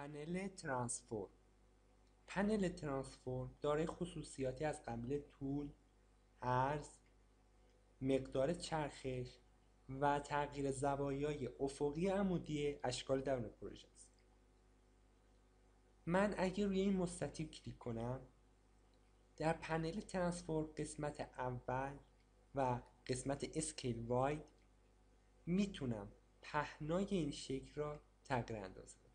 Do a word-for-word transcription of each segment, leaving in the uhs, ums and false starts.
پنل ترانسفورم. پنل ترانسفورم دارای خصوصیاتی از قبیل طول، عرض، مقدار چرخش و تغییر زوایای افقی عمودی اشکال درون پروژه است. من اگر روی این مستطیل کلیک کنم، در پنل ترانسفورم قسمت اول و قسمت اسکیل واید میتونم پهنای این شکل را تغییر اندازه بدم.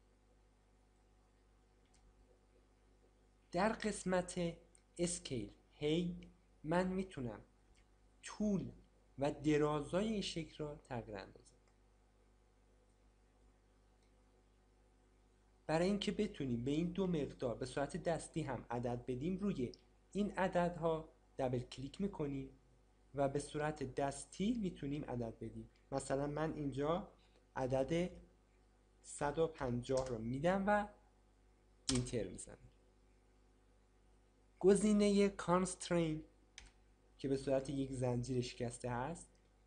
در قسمت اسکیل هی من میتونم طول و درازای این شکل را تغییر اندازه بدم. برای اینکه بتونیم به این دو مقدار به صورت دستی هم عدد بدیم، روی این عددها دبل کلیک میکنیم و به صورت دستی میتونیم عدد بدیم. مثلا من اینجا عدد صد و پنجاه رو میدم و اینتر میزنم. گزینه کانسترین که به صورت یک زنجیر شکسته هست،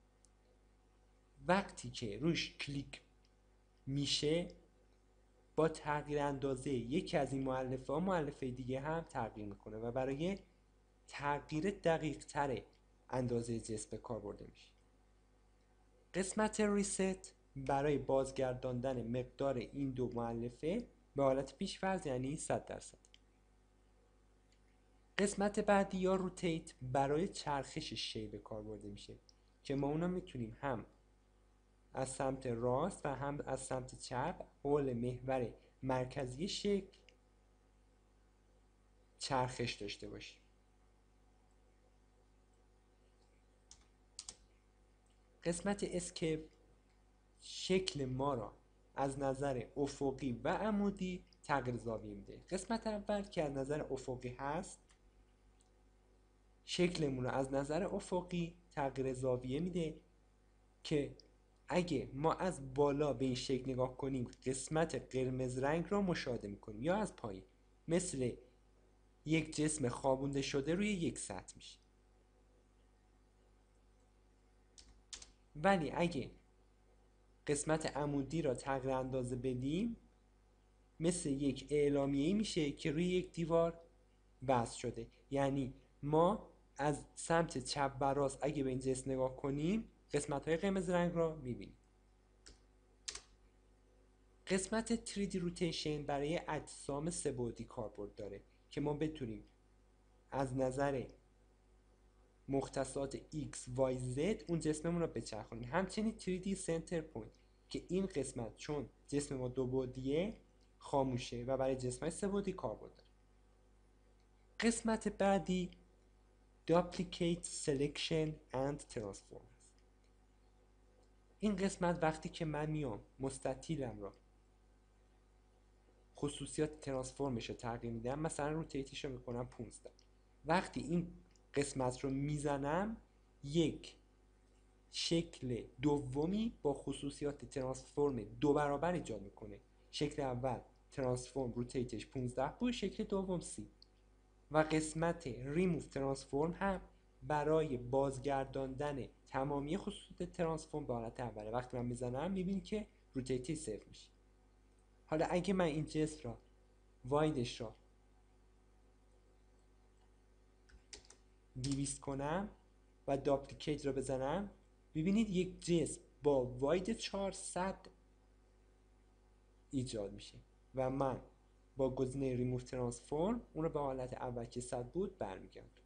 وقتی که روش کلیک میشه با تغییر اندازه یکی از این مؤلفه ها مؤلفه دیگه هم تغییر میکنه و برای تغییر دقیق تر اندازه جسم به کار برده میشه. قسمت ریست برای بازگرداندن مقدار این دو مؤلفه به حالت پیش‌فرض، یعنی صد درصد. قسمت بعدی یا روتیت برای چرخش شی به کار برده میشه که ما اونا میتونیم هم از سمت راست و هم از سمت چپ حول محور مرکزی شکل چرخش داشته باشیم. قسمت اسکیپ شکل ما را از نظر افقی و عمودی تغییر زاویه میده. قسمت اول که از نظر افقی هست، شکلمون رو از نظر افقی تغییر زاویه میده که اگه ما از بالا به این شکل نگاه کنیم قسمت قرمز رنگ را مشاهده میکنیم، یا از پایین مثل یک جسم خوابونده شده روی یک سطح میشه. ولی اگه قسمت عمودی را تغییر اندازه بدیم مثل یک اعلامیه‌ای میشه که روی یک دیوار وصل شده. یعنی ما از سمت چپ و راست اگه به این جسم نگاه کنیم قسمت های قرمز رنگ را میبینیم. قسمت تری دی روتیشن برای اجسام سه بعدی کاربرد داره که ما بتونیم از نظر مختصات X, Y, Z اون جسممون رو بچرخونیم. همچنین تری دی سنتر پوینت که این قسمت چون جسم ما دو بعدیه خاموشه و برای جسم‌های سه بعدی کاربرد داره. قسمت بعدی Duplicate Selection and Transform است. این قسمت وقتی که من میام مستطیلم را خصوصیات ترانسفورمش رو تغییر میدم، مثلا روتیتش رو میکنم پانزده، وقتی این قسمت رو میزنم یک شکل دومی با خصوصیات ترانسفورم دو برابر ایجاد میکنه. شکل اول ترانسفورم روتیتش پانزده بود، شکل دوم سی. و قسمت ریموف ترانسفورم هم برای بازگرداندن تمامی خصوصیات ترانسفورم به حالت اوله. وقتی من میزنم میبینی که روتیتی صفر میشه. حالا اگه من این جسم را وایدش را دویست کنم و داپلیکیت را بزنم، ببینید یک جسم با واید چهارصد ایجاد میشه و من با گزینه ریموف ترانسفورم اون رو به حالت اول که صد بود برمیگردم.